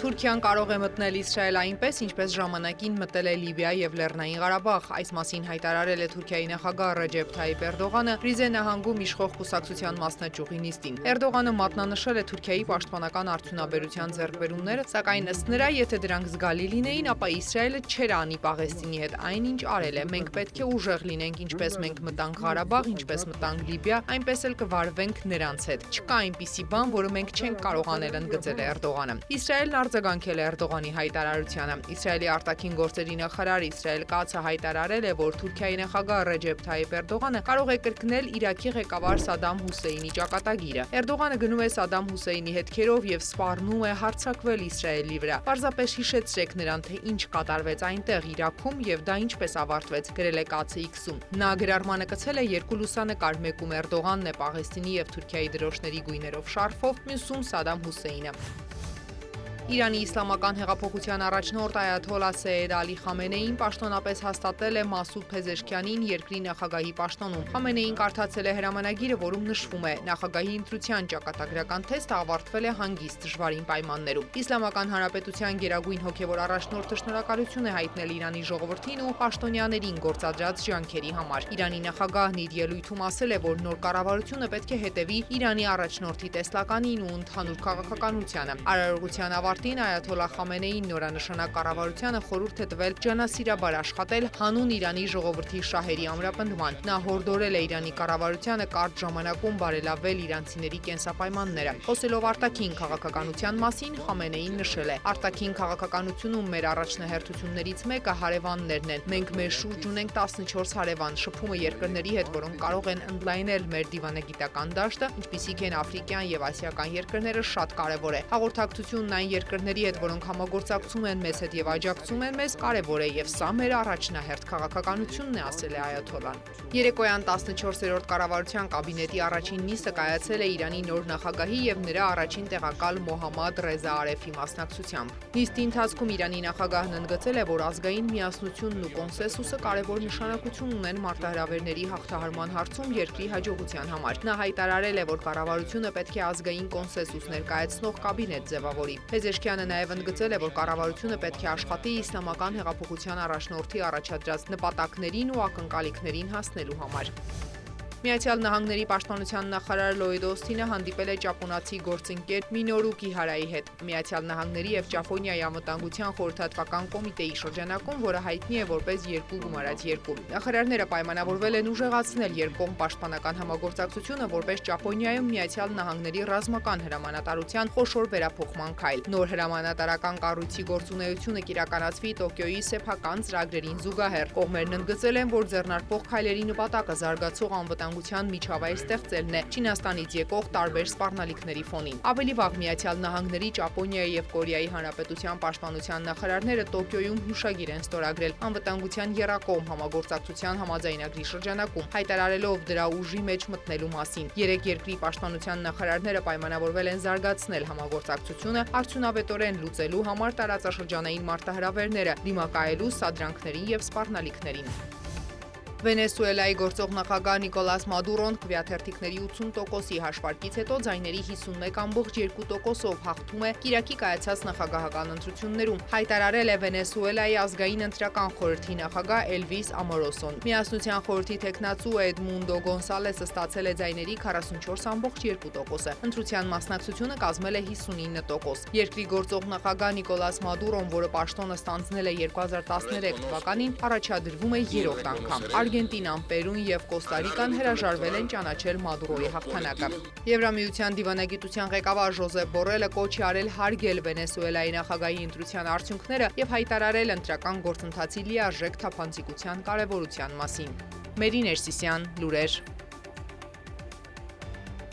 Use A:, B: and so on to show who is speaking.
A: Թուրքիան կարող է մտնել Իսրայել այնպես, ինչպես ժամանակին մտել է Լիբիա եւ Լեռնային Ղարաբաղ, այս մասին հայտարարել է Թուրքիայի նախագահ Ռեջեփ Թայիփ Էրդողանը Ռիզե նահանգում իշխող կուսակցության մասնաճյուղի նիստին։ Էրդողանը մատնանշել է Թուրքիայի պաշտպանական արդյունաբերության ձեռքբերումները, սակայն ըստ նրա, եթե դրանք զգալի լինեին, ապա Իսրայելը չէր անի Պաղեստինի հետ այն, ինչ արել է։ Մենք պետք է ուժեղ լինենք, ինչպես մենք մտանք Ղարաբաղ, ինչպես մտանք Լիբիա, այնպես էլ կվարվենք նրանց հետ։ Չկա այնպիսի բան, որը մենք չենք կարող անել, ընդգծել է Էրդողանը։ Իսրայելն արձագանքել է Էրդողանի հայտարարությանը։ Իսրայելի արտաքին գործերի նախարար Իսրայել Կացը հայտարարել է, որ Թուրքիայի նախագահ Ռեջեփ Թայիփ Էրդողանը կարող է կրկնել Իրաքի ղեկավար Սադամ Հուսեյնի ճակատագիրը։ Էրդողանը գնում է Սադամ Հուսեյնի հետքերով եւ սպառնում է հարձակվել Իսրայելի վրա։ Պարզապես հիշեցրեք նրան, թե ինչ կատարվեց այնտեղ Իրաքում եւ դա ինչպես ավարտվեց, գրել է Կացը X-ում։ Նա գրառմանը կցել է երկու լուսանկար, մեկում Էրդողանն է Պաղեստինի եւ Թուրքիայի դրոշների գույներով շարֆով, մյուսում Սադամ Հուսեյնը։ Իրանի իսլամական հեղափոխության առաջնորդ Այաթոլլա Սեյեդ Ալի Խամենեին պաշտոնապես հաստատել է Մասուդ Փեզեշքյանին երկրի նախագահի պաշտոնում։ Խամենեին կարդացել է հրամանագիրը, որում նշվում է նախագահի ընտրության ճակատագրական թեստը ավարտվել է հանգիստ դժվարին պայմաններում։ Իսլամական Հանրապետության գերագույն հոգևոր առաջնորդը շնորհակալություն է հայտնել Իրանի ժողովրդին ու պաշտոնյաներին գործադրած ջանքերի համար։ Իրանի նախագահն իր ելույթում ասել է, որ նոր կառավարությունը պետք է հետևի Իրանի առաջնորդի տեսլականին ու ընդհանուր քաղաքականությանը։ Արարողության ավարտին Այաթոլլա Խամենեին նորանշանակ կառավարությանը խորհուրդ է տվել ջանասիրաբար աշխատել հանուն Իրանի ժողովրդի շահերի ամրապնդման։ Նա հորդորել է Իրանի կառավարությանը կարճ ժամանակում բարելավել իրանցիների կենսապայմանները։ Խոսելով արտաքին քաղաքականության մասին, Խամենեին նշել է. «Արտաքին քաղաքականությունում մեր առաջնահերթություններից մեկը հարևաններն են։ Մենք մեր շուրջ ունենք 14 հարևան, շփումը երկրների հետ, որոնք կարող են ընդլայնել մեր դիվանագիտական դաշտը, ինչպիսիք են աֆրիկյան եւ ասիական երկրները, շատ կարեւոր է։ Հաղորդակցությունն այն երկրների հետ, որոնք համագործակցում են մեզ հետ եւ աջակցում են մեզ, կարեւոր է եւ սա մեր առաջնահերթ քաղաքականությունն է», ասել է Այաթոլլան։ Երեկոյան 14-րդ կառավարության կաբինետի առաջին նիստը կայացել է Իրանի նոր նախագահի եւ նրա առաջին տեղակալ Մոհամմադ Ռեզա Արեֆի մասնակցությամբ։ Նիստի ընթացքում Իրանի նախագահն ընդգծել է, որ ազգային միասնությունն ու կոնսենսուսը կարևոր նշանակություն ունեն մարտահրավերների հաղթահարման հարցում երկրի հաջողության համար։ Նա հայտարարել է, որ կառավարությունը պետք է ազգային կոնսենսուս ներկայացնող կաբինետ ձևավորի։ Փեզեշքյանը նաև ընդգծել է, որ կառավարությունը պետք է աշխատի իսլամական հեղափոխության առաջնորդի առաջադրած նպատակներին ու ակնկալիքներին հասնելու համար։ Միացյալ Նահանգների պաշտպանության նախարար Լոյդ Օսթինը հանդիպել է ճապոնացի գործընկեր Մինորու Կիհարայի հետ։ Միացյալ Նահանգների եւ Ճապոնիայի անվտանգության խորհրդատվական կոմիտեի շրջանակում, որը հայտնի է որպես 2+2։ Նախարարները պայմանավորվել են ուժեղացնել երկկողմ պաշտպանական համագործակցությունը որպես Ճապոնիայում Միացյալ Նահանգների ռազմական հրամանատարության խոշոր վերափոխման քայլ։ Նոր հրամանատարական կառույցի գործունեությունը կիրականացվի Տոկիոյի սեփական ծրագրերին զուգահեռ։ Կողմերն ընդգծել են, որ ձեռնարկվող քայլերի նպատակը զարգացող անվտանգության միջավայր ստեղծելն է Չինաստանից եկող տարբեր սպառնալիքների ֆոնին։ Ավելի վաղ Միացյալ Նահանգների, Ճապոնիայի եւ Կորեայի Հանրապետության պաշտպանության նախարարները Տոկիոյում հուշագիր են ստորագրել անվտանգության եռակողմ համագործակցության համաձայնագրի շրջանակում, հայտարարելով դրա ուժի մեջ մտնելու մասին։ Երեք երկրի պաշտպանության նախարարները պայմանավորվել են զարգացնել համագործակցությունը արդյունավետորեն լուծելու համար տարածաշրջանային մարտահրավերները, դիմակայելու սադրանքներին եւ սպառնալիքներին։ Վենեսուելայի գործող նախագահ Նիկոլաս Մադուրոն քվեաթերթիկների 80%-ի հաշվարկից հետո ձայների 51.2%-ով հաղթում է Իրաքի կայացած նախագահական ընտրություններում, հայտարարել է Վենեսուելայի ազգային ընտրական խորհրդի նախագահ Էլվիս Ամորոսոն։ Միասնության խորհրդի տեխնացու Էդմունդո Գոնսալեսը ստացել է ձայների 44.2%-ը։ Ընտրության մասնակցությունը կազմել է 59%։ Երկրի գործող նախագահ Նիկոլաս Մադուրոն, որը պաշտոնը ստանձնել է 2013 թվականին, առաջադրվում է երրորդ անգամ։ Արգենտինան, Պերուն եւ Կոստարիկան հրաժարվել են ճանաչել Մադուրոյի հաղթանակը։ Եվրամիության դիվանագիտության ղեկավար Ժոզեփ Բորելը կոչ է արել հարգել Վենեսուելայի նախագահի ընտրության արդյունքները եւ հայտարարել ընտրական գործընթացի լիարժեք թափանցիկության կարեւորության մասին։ Մերի Ներսիսյան, լուրեր։